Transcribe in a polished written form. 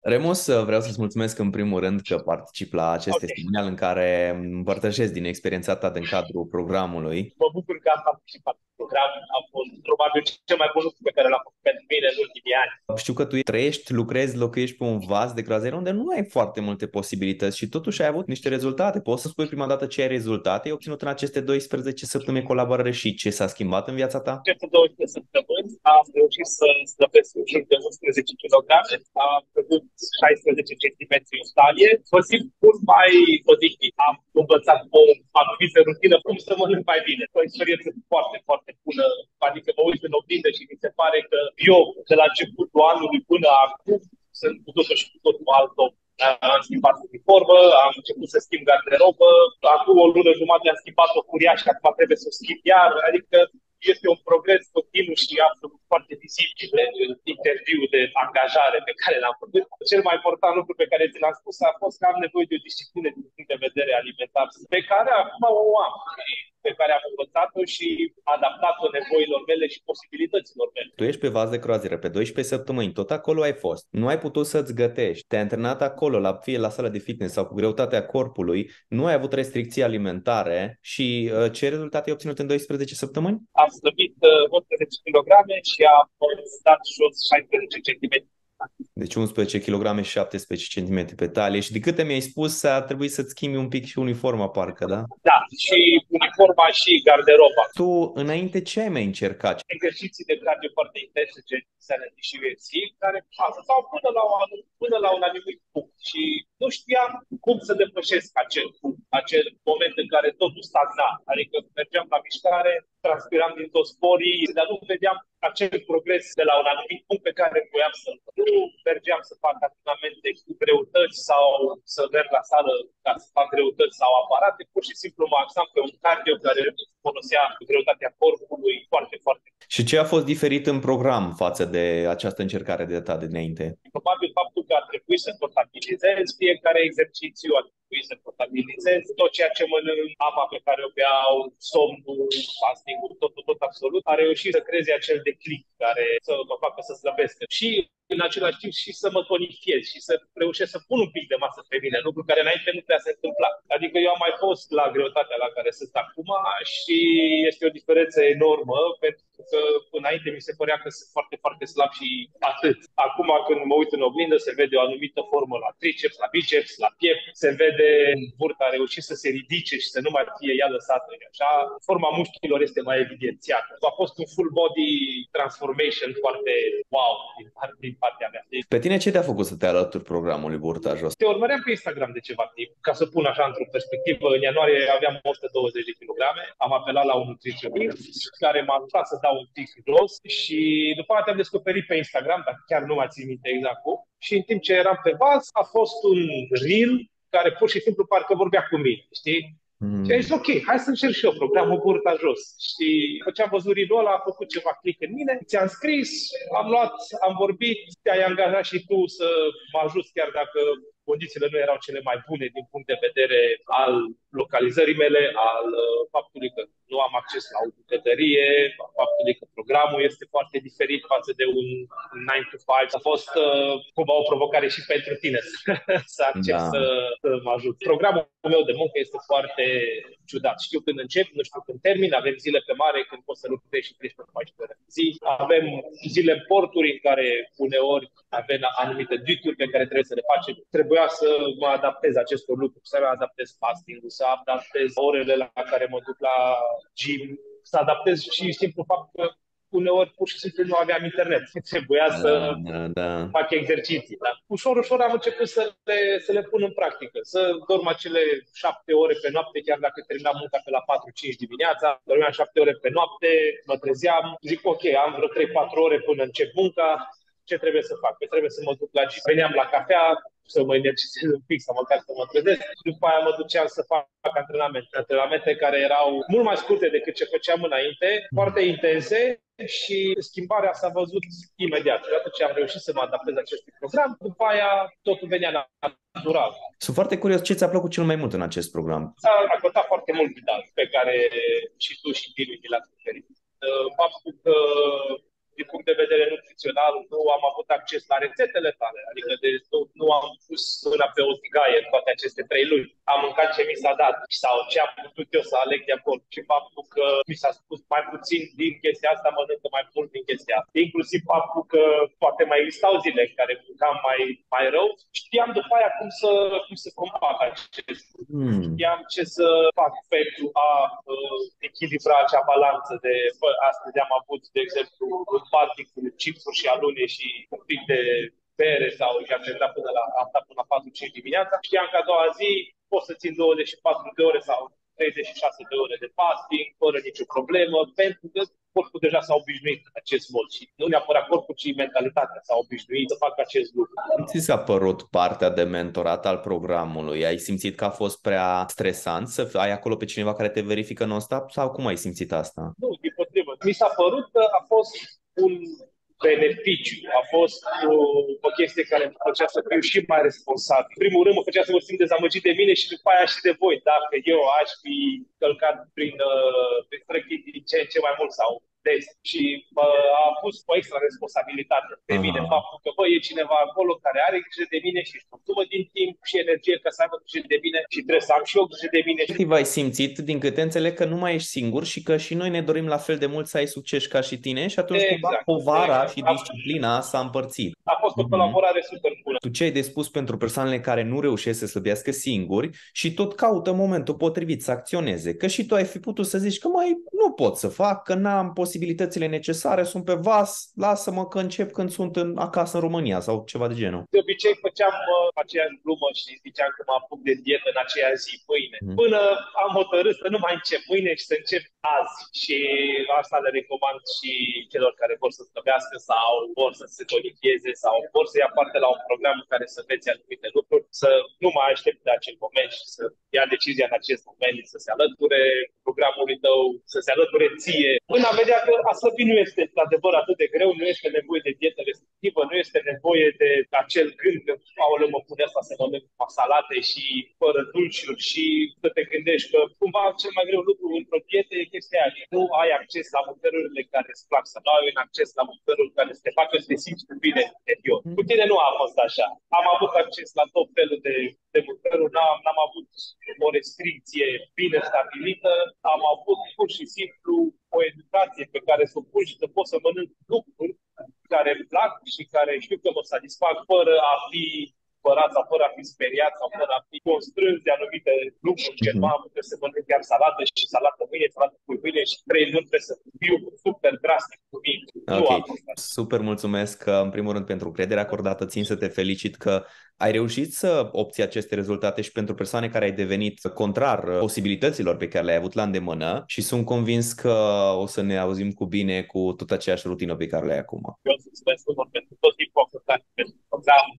Remus, vreau să-ți mulțumesc în primul rând că participi la acest Ok, testimonial în care împărtășesc din experiența ta din cadrul programului. mă bucur că am participat în program. A fost probabil cel mai bun lucru pe care l-am făcut pentru mine în ultimii ani. Știu că tu trăiești, lucrezi, locuiești pe un vas de croazieră unde nu ai foarte multe posibilități și totuși ai avut niște rezultate. Poți să spui prima dată ce ai rezultate ai obținut în aceste 12 săptămâni colaborare și ce s-a schimbat în viața ta? Aceste 12 săptămâni am reușit să slăbesc un pic de 11 kg, am pierdut 16 centimetri în talie, mă simt mult mai odihnit. Am învățat o anumită rutină, cum să mănânc mai bine. O experiență foarte, foarte bună, adică mă uit în oglindă și mi se pare că eu, de la începutul anului până acum, sunt cu totul și cu totul alt om. Am schimbat uniformă, am început să schimb garderobă, acum o lună jumătate am schimbat-o uriașă, acum trebuie să o schimb iar, adică este un progres continuu și absolut foarte vizibil în interviul de angajare pe care l-am făcut. Cel mai important lucru pe care ți l-am spus a fost că am nevoie de o disciplină din punct de vedere alimentar, pe care acum o am, pe care am învățat-o și adaptat-o nevoilor mele și posibilităților mele. Tu ești pe vas de croazieră, pe 12 săptămâni, tot acolo ai fost. Nu ai putut să-ți gătești, te-ai antrenat acolo, fie la sala de fitness sau cu greutatea corpului, nu ai avut restricții alimentare și ce rezultate ai obținut în 12 săptămâni? Am slăbit 11 kg și am stat jos 16 centimetri. Deci 11 kg și 17 centimetri pe talie și de câte mi-ai spus ar trebui să-ți schimbi un pic și uniforma parcă, da? Da, și uniforma și garderoba. Tu înainte ce ai mai încercat? Exerciții de cardio foarte intense, gen Insanity și UFC, care ajutau până la un anumit punct. Și nu știam cum să depășesc acel punct, acel moment în care totul stagna. Adică mergeam la mișcare, transpiram din toți porii, dar nu vedeam acel progres de la un anumit punct pe care voiam să-l fac. Nu mergeam să fac antrenamente cu greutăți sau să merg la sală ca să fac greutăți sau aparate, pur și simplu mă axam pe un cardio care folosea greutatea corpului foarte, foarte. Și ce a fost diferit în program față de această încercare de data de înainte? Probabil faptul că ar trebui să portabilizez fiecare exercițiu, ar trebui să portabilizez tot ceea ce mănânc, apa pe care o beau, somnul, fasting-ul, tot absolut, a reușit să creeze acel declic care să mă facă să slăbesc. Și în același timp și să mă tonifiez și să reușesc să pun un pic de masă pe mine, lucru care înainte nu prea se întâmpla. Adică eu am mai fost la greutatea la care sunt acum și este o diferență enormă, pentru că înainte mi se părea că sunt foarte, foarte slab și atât. Acum când mă uit în oglindă se vede o anumită formă la triceps, la biceps, la piept, se vede burta a reușit să se ridice și să nu mai fie ea lăsată. Așa, forma mușchilor este mai evidențiată. A fost un full body transformation foarte wow din partea mea. Pe tine ce te-a făcut să te alături programului Burta Jos? Te urmăream pe Instagram de ceva timp, ca să pun așa într-o perspectivă. În ianuarie aveam 120 de kilograme, am apelat la un nutriționist care m-a ajutat să dau un pic jos și după aceea te-am descoperit pe Instagram, dar chiar nu mai țin minte exact cum. Și în timp ce eram pe vas, a fost un reel care pur și simplu parcă vorbea cu mine, știi? Și am zis, ok, hai să încerc și eu programul Burta Jos. Și după ce am văzut ridul ăla, a făcut ceva click în mine, ți-am scris, am vorbit, te-ai angajat și tu să mă ajuți chiar dacă condițiile nu erau cele mai bune din punct de vedere al localizării mele, al faptului că nu am acces la o bucătărie, faptului că programul este foarte diferit față de un 9 to 5. A fost cumva o provocare și pentru tine să accept Da. să mă ajut. Programul meu de muncă este foarte ciudat. Știu când încep, nu știu când termin, avem zile pe mare când poți să lucrezi și 13-14 ore zi. Avem zile în porturi în care uneori avem anumite duty-uri pe care trebuie să le facem. Trebuia să mă adaptez acestor lucruri, să mă adaptez fasting-ul, să adaptez orele la care mă duc la gym, să adaptez și simplu fapt că uneori pur și simplu nu aveam internet. Trebuia să Da. fac exerciții. Dar ușor am început să le pun în practică. Să dorm acele 7 ore pe noapte, chiar dacă terminam munca pe la 4-5 dimineața. Dormeam 7 ore pe noapte, mă trezeam, zic ok, am vreo 3-4 ore până încep munca, ce trebuie să fac? Trebuie să mă duc la gym. Veneam la cafea, să mă energizez un pic, să măcar să mă trezesc. După aia mă duceam să fac antrenamente care erau mult mai scurte decât ce făceam înainte, foarte intense, și schimbarea s-a văzut imediat. Odată ce am reușit să mă adaptez acestui program, după aia totul venea natural. Sunt foarte curios ce ți-a plăcut cel mai mult în acest program. S-a racontat foarte mult Vidal, pe care și tu și Bill mi l-ați oferit. Faptul că din punct de vedere nutrițional, nu am avut acces la rețetele tale, adică nu am pus mâna pe o tigaie în toate aceste 3 luni. Am mâncat ce mi s-a dat sau ce am putut eu să aleg de acolo. Și faptul că mi s-a spus mai puțin din chestia asta, mănâncă mai mult din chestia asta. Inclusiv faptul că poate mai existau zile în care mâncam mai rău. Știam după aia cum să combat acest lucru. Știam ce să fac pentru a echilibra acea balanță de, astăzi am avut, de exemplu, un party cu chipsuri și alune și un pic de bere sau i-am terminat am stat până la 4-5 dimineața. Știam că a doua zi pot să țin 24 de ore sau 36 de ore de fasting, fără nicio problemă, pentru că corpul deja s-a obișnuit în acest mod și nu neapărat corpul, ci mentalitatea s-a obișnuit să facă acest lucru. Cum ți s-a părut partea de mentorat al programului? Ai simțit că a fost prea stresant să ai acolo pe cineva care te verifică non-stop sau cum ai simțit asta? Nu, dimpotrivă. Mi s-a părut că a fost un beneficiu. A fost o chestie care mă făcea să fiu și mai responsabil. În primul rând mă făcea să mă simt dezamăgit de mine și după aia și de voi. Dacă eu aș fi călcat prin străchii din ce în ce mai mult sau și a pus o extra responsabilitate pe mine, faptul că e cineva acolo care are grijă de mine și își consumă din timp și energie ca să aibă grijă de mine și trebuie să am și eu grijă de mine. Efectiv ai simțit, din câte înțeleg, că nu mai ești singur și că și noi ne dorim la fel de mult să ai succes ca și tine și atunci povara și disciplina s-a împărțit. A fost o colaborare super bună. Tu ce ai de spus pentru persoanele care nu reușesc să slăbească singuri și tot caută momentul potrivit să acționeze? Că și tu ai fi putut să zici că nu pot să fac, că n-am posibilitățile necesare, sunt pe vas, lasă-mă că încep când sunt acasă în România sau ceva de genul. De obicei făceam aceeași glumă și ziceam că mă apuc de dietă în aceea zi, mâine. Până am hotărât să nu mai încep mâine și să încep azi. Și asta le recomand și celor care vor să slăbească sau vor să se tonifieze sau vor să ia parte la un program în care să învețe anumite lucruri, să nu mai aștepte acel moment și să ia decizia în acest moment, să se alăture programului tău, să se alăture ție. Până a vedea că a slăbi nu este adevăr atât de greu, nu este nevoie de dietă restrictivă, nu este nevoie de acel gând că aoleu, mă pune asta să mănânc salate și fără dulciuri și să te gândești că cumva cel mai greu lucru într-o dietă e chestia aia. Nu ai acces la mâncărurile care îți plac, să nu ai un acces la mâncăruri care să te facă să te simți bine în interior. Cu tine nu a fost așa. Am avut acces la tot felul de mâncăruri, n-am avut o restricție bine stabilită, am avut pur și simplu o educație pe care să o pun și să pot să mănânc lucruri care îmi plac și care știu că mă satisfac fără a fi supărat sau fără a fi speriat sau fără a fi constrâns de anumite lucruri. Că am trebuie să mănânc chiar salată și salată mâine, salată cu mâine și 3 luni trebuie să fiu super drastic cu mine. Ok, super mulțumesc în primul rând pentru crederea acordată, țin să te felicit că ai reușit să obții aceste rezultate și pentru persoane care ai devenit contrar posibilităților pe care le-ai avut la îndemână și sunt convins că o să ne auzim cu bine cu tot aceeași rutină pe care le ai acum. Eu îți mulțumesc pentru tot timpul acordat pentru program.